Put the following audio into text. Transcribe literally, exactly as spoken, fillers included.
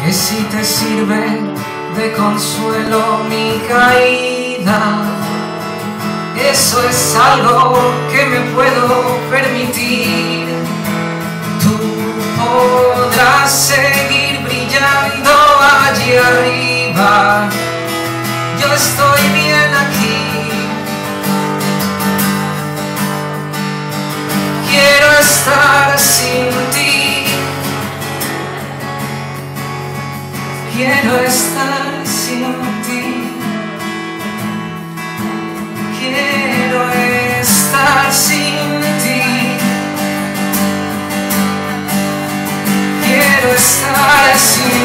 que si te sirve de consuelo mi caída, eso es algo que me puedo permitir. Tú podrás seguir brillando allí arriba, yo estoy bien aquí. Quiero estar sin ti, quiero estar sin ti, quiero estar sin ti, quiero estar sin ti.